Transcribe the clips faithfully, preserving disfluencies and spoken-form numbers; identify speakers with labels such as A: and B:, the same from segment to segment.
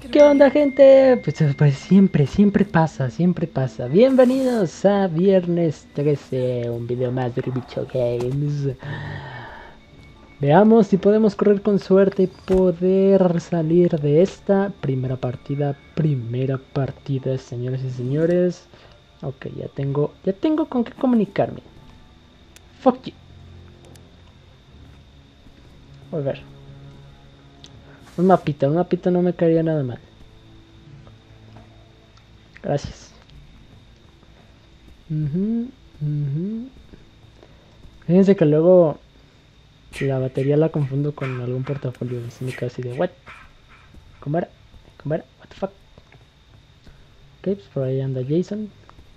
A: ¿Qué onda, gente? Pues, pues siempre, siempre pasa, siempre pasa. Bienvenidos a Viernes trece, un video más de Ribicho Games. Veamos si podemos correr con suerte y poder salir de esta primera partida. Primera partida, señores y señores. Ok, ya tengo, ya tengo con qué comunicarme. Fuck you. A ver. Un mapita, un mapita no me caería nada mal. Gracias. Uh-huh, uh-huh. Fíjense que luego la batería la confundo con algún portafolio. Y se me queda así de, ¿what? ¿Cómo era? ¿Cómo era? ¿What the fuck? Ok, pues por ahí anda Jason.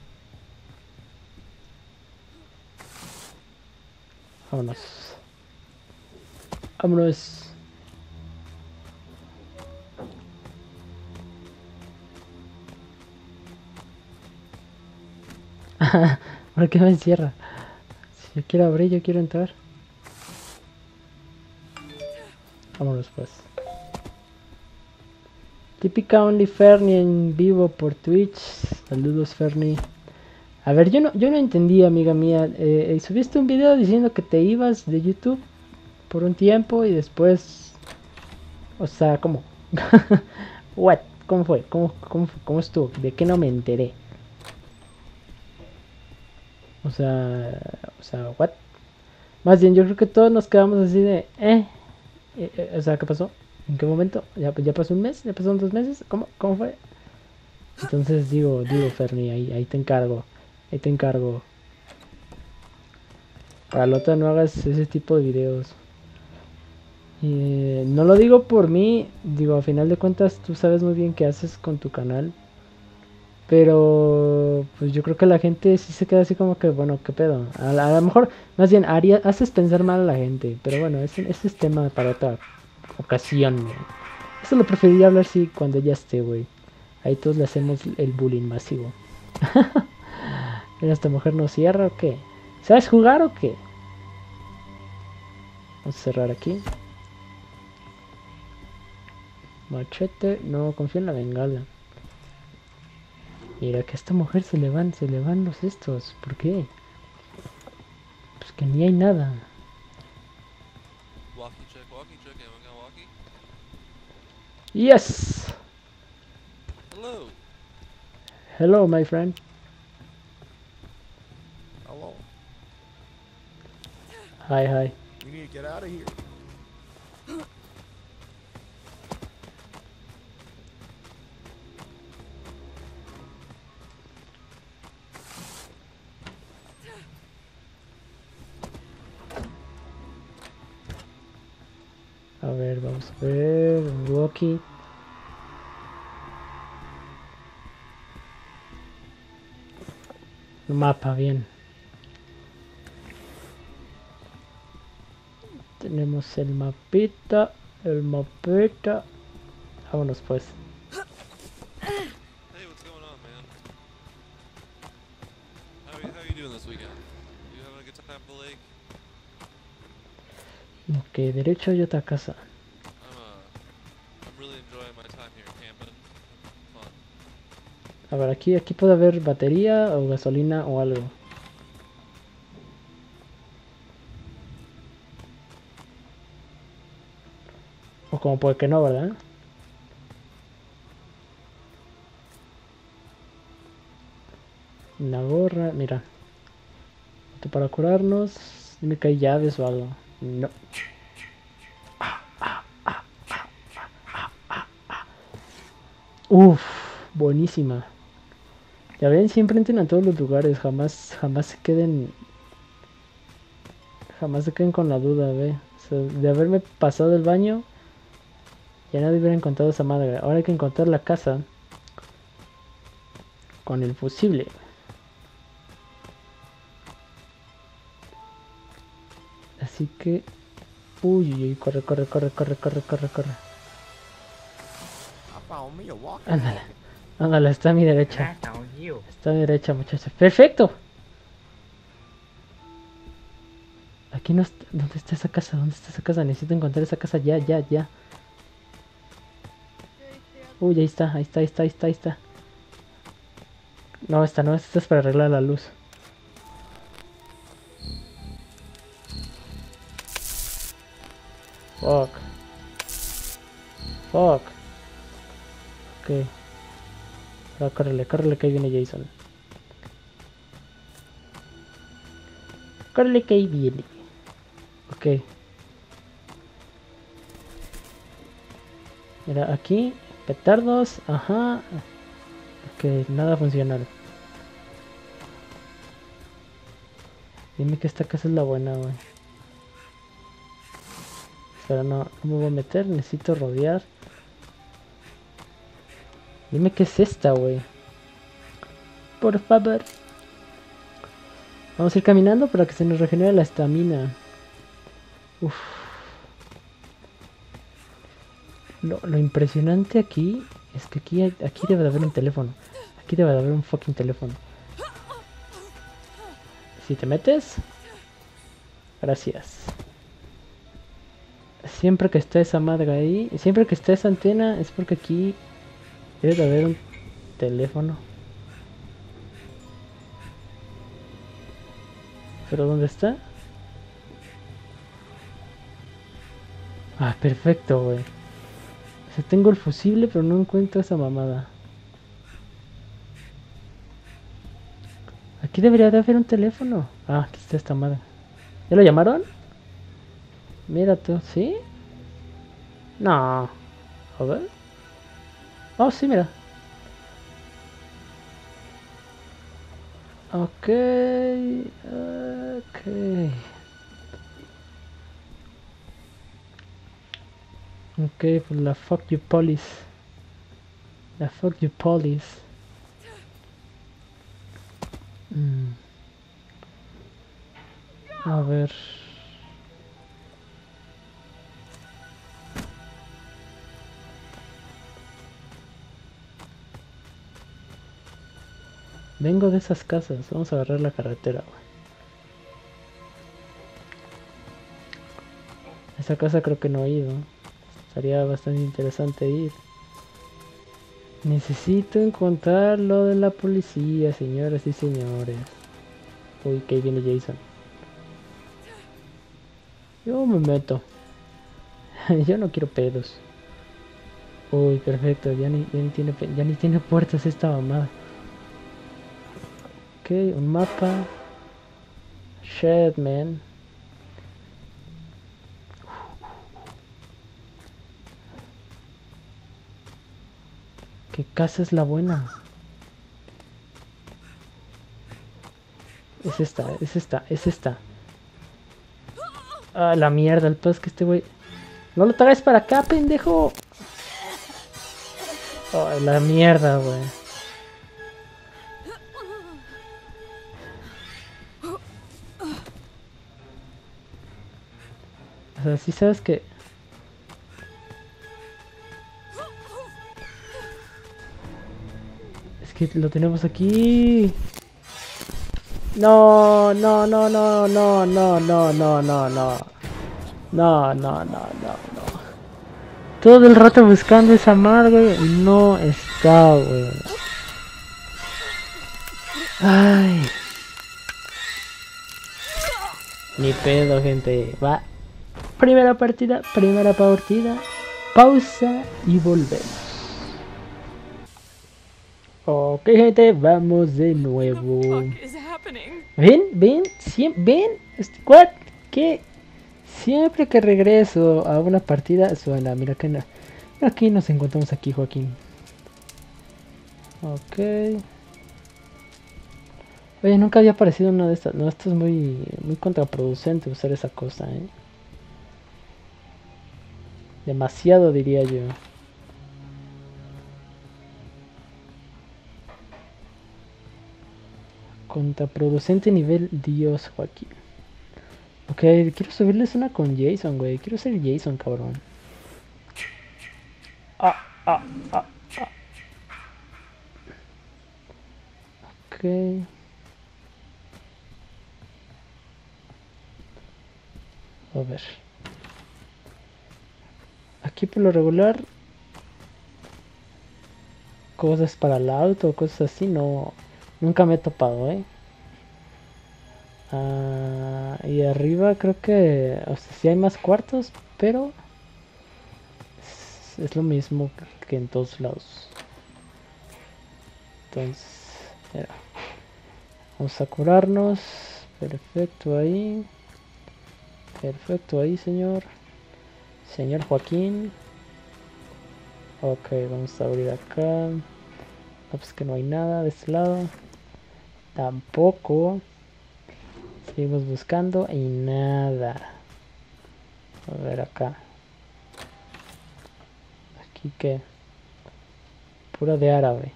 A: Vámonos. Vámonos. ¿Por qué me encierra? Si yo quiero abrir, yo quiero entrar. Vámonos pues. Típica Only Fernie en vivo por Twitch. Saludos, Fernie. A ver, yo no, yo no entendí, amiga mía. Eh, eh, subiste un video diciendo que te ibas de YouTube por un tiempo y después... O sea, ¿cómo? What? ¿Cómo fue? ¿Cómo, cómo, cómo estuvo? ¿De qué no me enteré? O sea, o sea, what? Más bien, yo creo que todos nos quedamos así de, eh, eh, eh, o sea, ¿qué pasó? ¿En qué momento? ¿Ya, ya pasó un mes? ¿Ya pasaron dos meses? ¿Cómo, cómo fue? Entonces digo, digo, Fernie, ahí, ahí te encargo, ahí te encargo. Para la otra no hagas ese tipo de videos. Eh, no lo digo por mí, digo, a final de cuentas tú sabes muy bien qué haces con tu canal. Pero pues yo creo que la gente sí se queda así como que, bueno, qué pedo. A, a lo mejor, más bien, haría, haces pensar mal a la gente. Pero bueno, ese, ese es tema para otra ocasión. Güey. Eso lo preferiría hablar sí cuando ya esté, güey. Ahí todos le hacemos el bullying masivo. Mira, esta mujer no cierra o qué. ¿Sabes jugar o qué? Vamos a cerrar aquí. Machete, no, confío en la bengala. Mira que a esta mujer se le van, se le van los estos. ¿Por qué? Pues que ni hay nada.
B: Walkie check, walkie check, anyone got walkie?
A: Yes!
B: Hello!
A: Hello, my friend.
C: Hello.
A: Hi, hi.
C: We need to get out of here.
A: A ver, vamos a ver. Walkie. Mapa, bien. Tenemos el mapita. El mapita. Vámonos pues.
B: Hey, what's going on, man? How are you, how are you doing this weekend? You having a good time at the lake?
A: Ok, derecho hay otra casa.
B: I'm, uh, I'm really enjoying my time here camping. Fun.
A: A ver, aquí, aquí puede haber batería o gasolina o algo. O como puede que no, ¿verdad? Una gorra, mira. Esto para curarnos. Dime que hay llaves o algo. No. Uff, buenísima. Ya ven, siempre entren a todos los lugares. Jamás, jamás se queden. Jamás se queden con la duda, ve. O sea, de haberme pasado el baño, ya nadie hubiera encontrado esa madre. Ahora hay que encontrar la casa con el fusible. Así que... Uy, uy, uy, corre, corre, corre, corre, corre, corre, corre.
C: I found me a walkie.
A: Ándale, ándale, está a mi derecha. Está a mi derecha, muchachos. ¡Perfecto! Aquí no está... ¿Dónde está esa casa? ¿Dónde está esa casa? Necesito encontrar esa casa ya, ya, ya. Uy, ahí está, ahí está, ahí está, ahí está, ahí está. No, esta no, esta es para arreglar la luz. Fuck. Fuck. Ok. Ahora córrele, córrele que ahí viene Jason. Córrele que ahí viene. Ok. Mira, aquí. Petardos. Ajá. Ok, nada funcional. Dime que esta casa es la buena, güey. Pero no, no me voy a meter. Necesito rodear. Dime que es esta, güey. Por favor. Vamos a ir caminando para que se nos regenere la estamina. Uf. Lo, lo impresionante aquí es que aquí, hay- aquí debe de haber un teléfono. Aquí debe de haber un fucking teléfono. Si te metes. Gracias. Siempre que está esa madre ahí, siempre que está esa antena, es porque aquí debe de haber un teléfono. ¿Pero dónde está? Ah, perfecto, güey. O sea, tengo el fusible, pero no encuentro esa mamada. Aquí debería de haber un teléfono. Ah, aquí está esta madre. ¿Ya lo llamaron? Mira tú, ¿sí? No. A ver. Oh, sí, mira. Ok. Ok. Ok, pues la fuck you police. La fuck you police. Mm. A ver. Vengo de esas casas. Vamos a agarrar la carretera, güey. Esa casa creo que no he ido. Estaría bastante interesante ir. Necesito encontrar lo de la policía, señoras y señores. Uy, que ahí viene Jason. Yo me meto. Yo no quiero pedos. Uy, perfecto. Ya ni, ya ni tiene, pe- ya ni tiene puertas esta mamada. Ok, un mapa. Shit, man. ¿Qué casa es la buena? Es esta, es esta, es esta. Ah, la mierda, el pedo es que este güey... ¡No lo traes para acá, pendejo! Oh, la mierda, güey. O sea, sí sabes que... Es que lo tenemos aquí. No, no, no, no, no, no, no, no, no, no. No, no, no, no, no. Todo el rato buscando esa madre, güey. Y no está, güey. Ay. Ni pedo, gente. Va. Primera partida, primera partida. Pausa y volvemos. Ok, gente, vamos de nuevo.
D: fuck is happening?
A: Ven, ven, siempre, ven. Este, what? ¿Qué? Siempre que regreso a una partida suena. Mira que no. Aquí nos encontramos aquí, Joaquín. Ok. Oye, nunca había aparecido una de estas. No, esto es muy, muy contraproducente usar esa cosa, ¿eh? Demasiado, diría yo. Contraproducente nivel Dios, Joaquín. Ok, quiero subirles una con Jason, güey. Quiero ser Jason, cabrón. Ah, ah, ah, ah. Ok. A ver. Aquí por lo regular. cosas para el auto, cosas así, no, nunca me he topado, ¿eh? Ah, y arriba creo que, o sea, sí hay más cuartos, pero es, es lo mismo que en todos lados. Entonces, mira, vamos a curarnos. Perfecto ahí. Perfecto ahí, señor. Señor Joaquín. Ok, vamos a abrir acá. No, pues que no hay nada de este lado. Tampoco. Seguimos buscando y nada. A ver acá. Aquí que. Pura de árabe.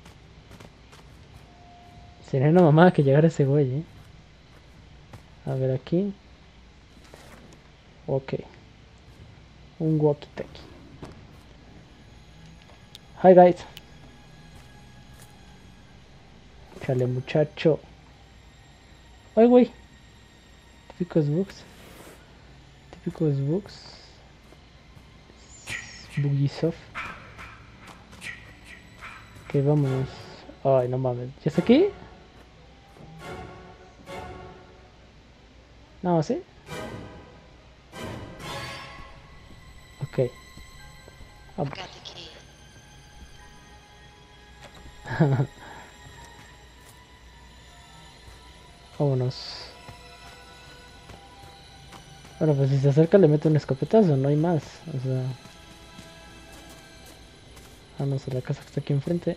A: Sería una mamada que llegara ese güey, eh. A ver aquí. Ok. Un walkie-talkie. Hi guys. Chale muchacho. Ay güey. Típicos bugs. Típicos bugs. Bugisoft. Ok, vámonos. Ay, no mames. ¿Ya está aquí? No, ¿sí? Ok. Vamos.
D: Got the key.
A: Vámonos. Bueno, pues si se acerca le meto un escopetazo, no hay más. O sea... Vamos a la casa que está aquí enfrente.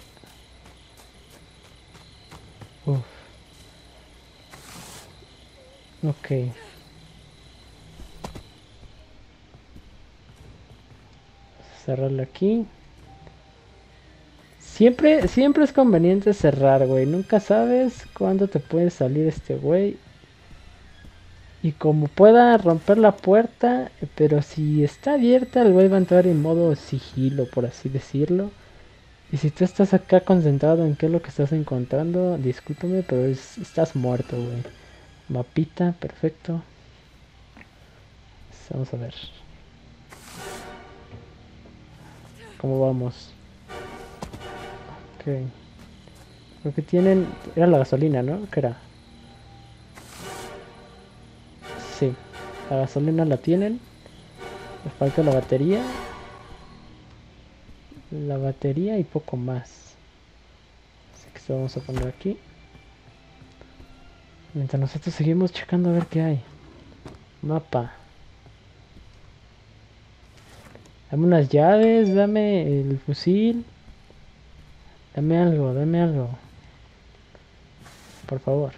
A: Uf. Ok. Cerrarlo aquí. Siempre, siempre es conveniente cerrar, güey. Nunca sabes cuándo te puede salir este güey. Y como pueda romper la puerta, pero si está abierta, el güey va a entrar en modo sigilo, por así decirlo. Y si tú estás acá concentrado en qué es lo que estás encontrando, discúlpame, pero es- estás muerto, güey. Mapita, perfecto. Vamos a ver. ¿Cómo vamos? Ok. Creo que tienen... Era la gasolina, ¿no? ¿Qué era? Sí. La gasolina la tienen. Les falta la batería. La batería y poco más. Así que esto vamos a poner aquí. Mientras nosotros seguimos checando a ver qué hay. Mapa. Dame unas llaves, dame el fusil. Dame algo, dame algo. Por favor.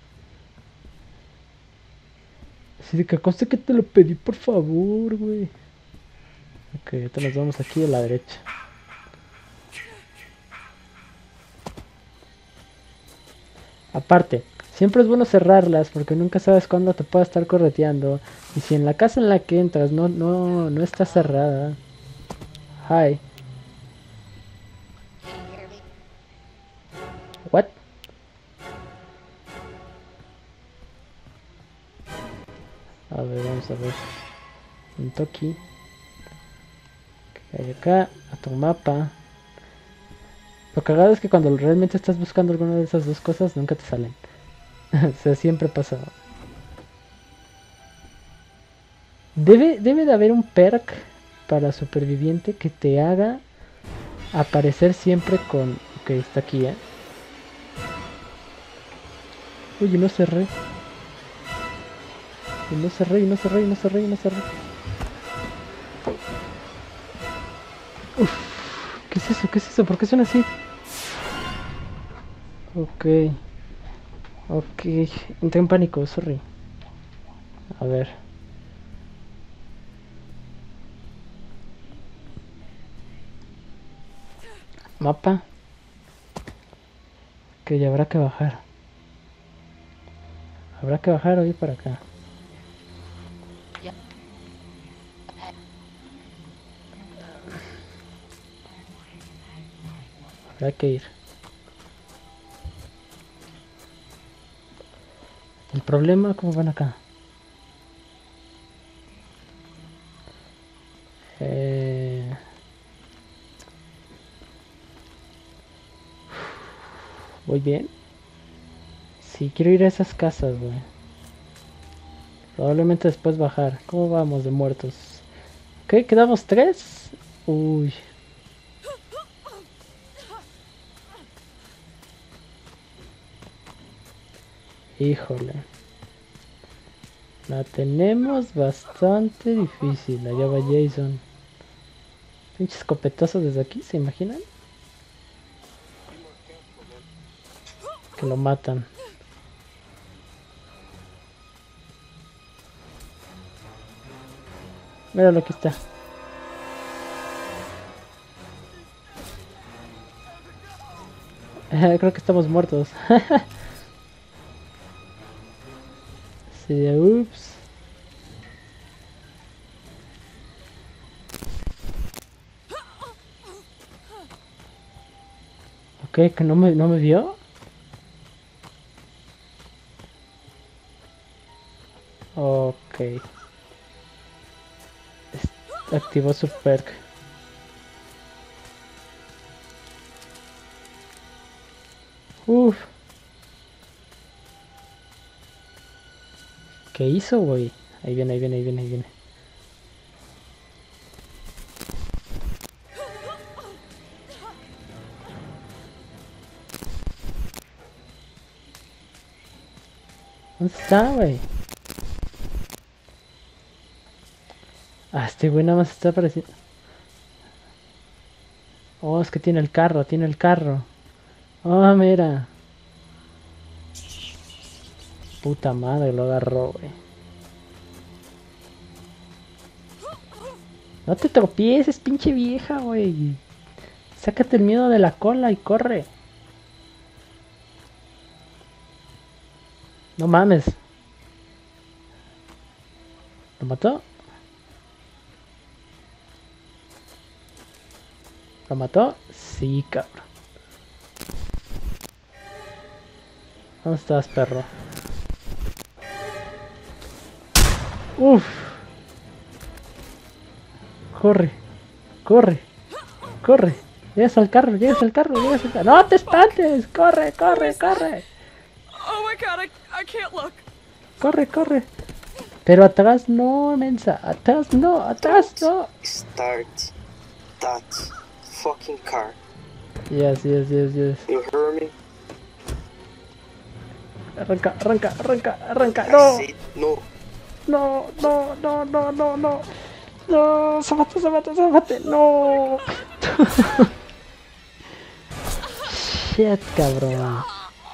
A: Así de que conste que te lo pedí, por favor, güey. Ok, ahorita nos vamos aquí a la derecha. Aparte, siempre es bueno cerrarlas porque nunca sabes cuándo te pueda estar correteando. Y si en la casa en la que entras no, no, no está cerrada. Hi.
D: Can you hear me?
A: What? A ver, vamos a ver. Un toki. ¿Qué hay acá? A tu mapa. Lo cagado es que cuando realmente estás buscando alguna de esas dos cosas, nunca te salen. O sea, siempre pasa. Debe, debe de haber un perk para superviviente que te haga aparecer siempre con... Ok, está aquí, ¿eh? Uy, no cerré. Y no cerré, y no cerré, y no cerré, y no cerré. Uf, ¿qué es eso? ¿Qué es eso? ¿Por qué suena así? Ok. Ok. Entré en pánico, sorry. A ver. Mapa. Que ya habrá que bajar. Habrá que bajar o ir para acá.
D: Yep.
A: Habrá que ir. El problema, ¿cómo van acá? Eh... ¿Voy bien? Sí, quiero ir a esas casas, güey. Probablemente después bajar. ¿Cómo vamos de muertos? ¿Qué? ¿Quedamos tres? Uy. Híjole. La tenemos bastante difícil. Allá va Jason. Pinche escopetazo desde aquí, ¿se imaginan? Que lo matan. Míralo, aquí está. Creo que estamos muertos. Sí, ups. Ok, que no me, no me vio. Ok. Es- Activó su perk. Uf. ¿Qué hizo, güey? Ahí viene, ahí viene, ahí viene, ahí viene. ¿Dónde está, güey? Ah, este güey nada más está apareciendo. Oh, es que tiene el carro, tiene el carro. Oh, mira. Puta madre, lo agarró, güey. No te tropieces, pinche vieja, güey. Sácate el miedo de la cola y corre. No mames. ¿Lo mató? ¿Lo mató? Sí, cabrón. ¿Dónde estás, perro? Uf. Corre. Corre. Corre. Llegas al carro, llegas al carro, llegas al carro. ¡No te espantes! ¡Corre, corre, corre!
E: Oh my god, I, I can't look.
A: Corre, corre. Pero atrás no, mensa. Atrás no, atrás no.
F: Start that fucking car.
A: Yes, yes, yes, yes.
F: You hear me?
A: Arranca, arranca, arranca, arranca.
F: I
A: No,
F: said no.
A: no, no, no, no, no, no. No, zafate, zafate, zafate. No. Shit, cabrón.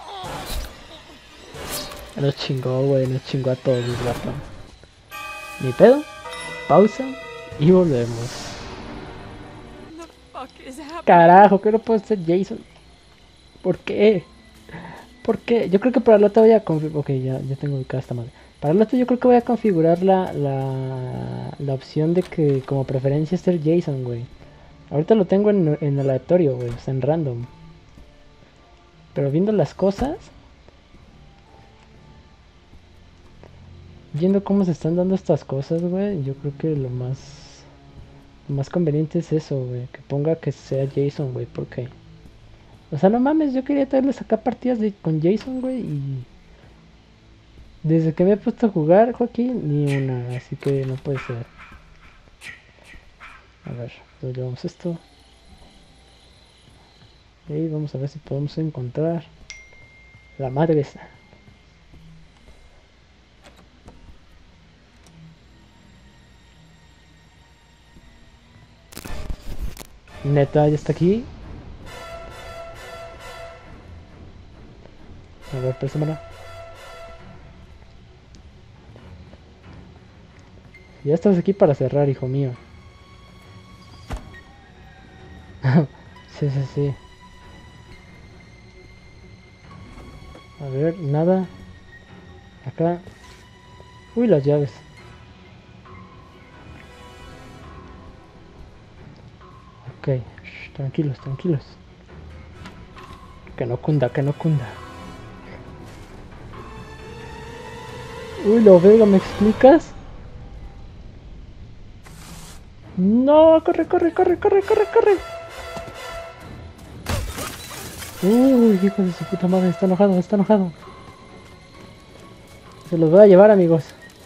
A: Nos chingó, güey, nos chingó a todos, gato. Ni pedo. Pausa y volvemos.
E: What the fuck is happening?
A: Carajo, que no puedo ser Jason. ¿Por qué? ¿Por qué? Yo creo que para el otro voy a configurar. Ok, ya, ya tengo ubicada esta madre. Para el otro yo creo que voy a configurar la, la, la opción de que como preferencia ser Jason, güey. Ahorita lo tengo en, en aleatorio, güey, o sea, en random. Pero viendo las cosas, viendo cómo se están dando estas cosas, güey, yo creo que lo más lo más conveniente es eso, güey, que ponga que sea Jason, güey, porque o sea, no mames, yo quería traerles acá partidas de, con Jason, güey, y desde que me he puesto a jugar, Joaquín, ni una, así que no puede ser. A ver, pues llevamos esto. Y vamos a ver si podemos encontrar la madre esa. Neta, ya está aquí. A ver, préstamela. Ya estás aquí para cerrar, hijo mío. Sí, sí, sí. A ver, nada. Acá. Uy, las llaves. Ok, shh, tranquilos, tranquilos. Que no cunda, que no cunda. Uy, lo veo, ¿me explicas? No, corre, corre, corre, corre, corre, corre. Uy, hijo de su puta madre, está enojado, está enojado. Se los voy a llevar, amigos.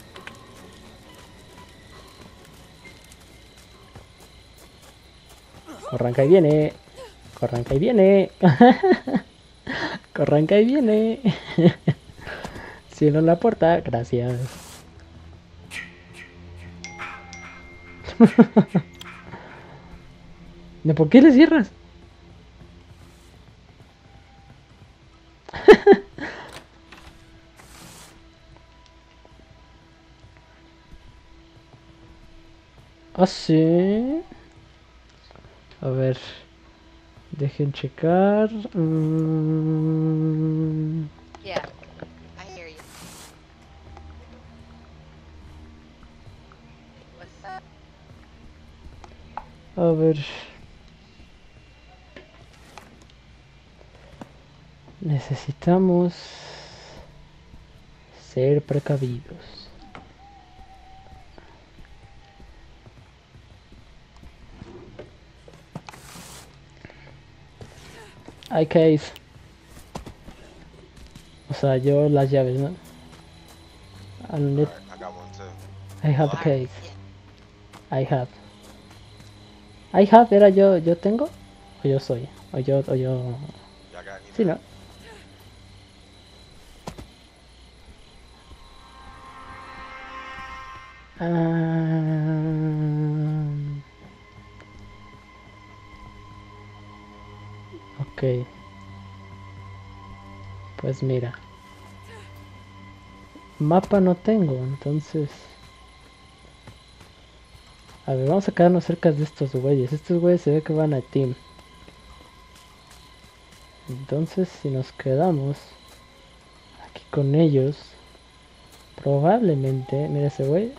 A: Corranca y viene. Corranca y viene. Corranca y viene. Cierro la puerta, gracias. ¿De por qué le cierras? ¿Ah, sí? A ver. Dejen checar. Mm,
D: Yeah, I hear you. What's up?
A: a ver. Necesitamos ser precavidos. Hay case. O sea, yo las llaves, ¿no? I'll need-
G: I got one too.
A: I have a case.
D: Yeah.
A: I have. I have era yo, yo tengo o yo soy. O yo, o yo.
G: Y'all got any?
A: Sí, ¿no? Ah, ok. Pues mira. Mapa no tengo, entonces. A ver, vamos a quedarnos cerca de estos güeyes. Estos güeyes se ve que van a team. Entonces, si nos quedamos aquí con ellos, probablemente, mira ese güey.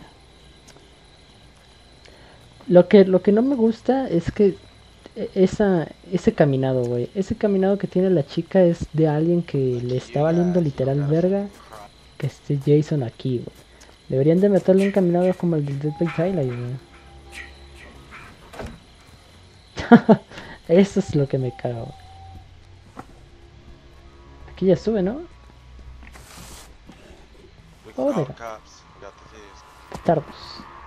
A: Lo que, lo que no me gusta es que e- esa, ese caminado, güey. Ese caminado que tiene la chica es de alguien que le está valiendo literal verga que esté Jason aquí, güey. Deberían de meterle un caminado como el del Dead by Daylight, güey. Eso es lo que me cago. Aquí ya sube, ¿no?
G: We
A: Oh,
G: can call
A: mira.
G: the cops. We got the keys.
A: Tardos.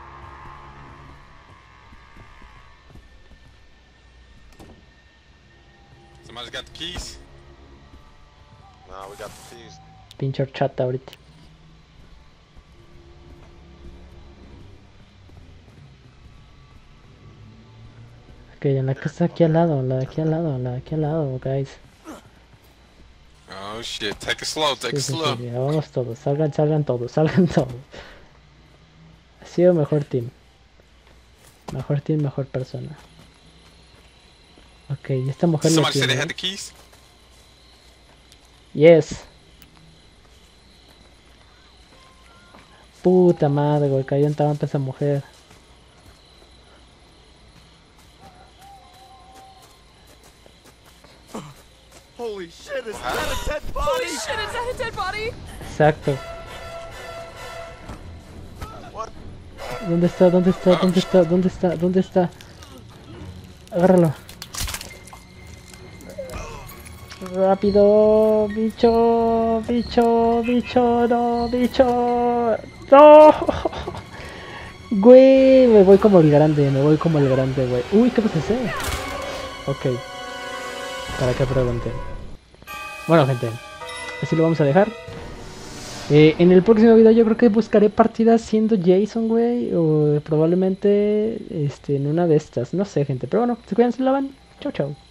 B: Somebody's got the keys.
G: No, we got the keys.
A: Pinche horchata ahorita. Ok, en la que está aquí al lado, la de aquí al lado, la de aquí al lado, guys.
B: Oh shit, take it slow, take
A: Sí,
B: it
A: sí,
B: slow.
A: sí, ya vamos todos, salgan, salgan todos, salgan todos. Ha sido mejor team. Mejor team, mejor persona. Ok, y esta mujer lo
B: Somebody said they
A: tiene.
B: had the keys.
A: Yes. Puta madre, güey, cayó en trampa esa mujer.
C: Holy shit, is
G: What
C: that a dead
E: Holy
C: body?
E: shit, is that a dead body?
A: Exacto.
G: What?
A: ¿Dónde está? ¿Dónde está? ¿Dónde está? ¿Dónde está? ¿Dónde está? Agárralo. Rápido, bicho, bicho, bicho, no, bicho, no. Güey, me voy como el grande, me voy como el grande, güey. Uy, ¿qué pasa ese? Ok. Para que pregunten. Bueno, gente, así lo vamos a dejar. Eh, en el próximo video yo creo que buscaré partidas siendo Jason, güey. O probablemente este, en una de estas. No sé, gente. Pero bueno, se cuidan, se lavan. Chau, chau.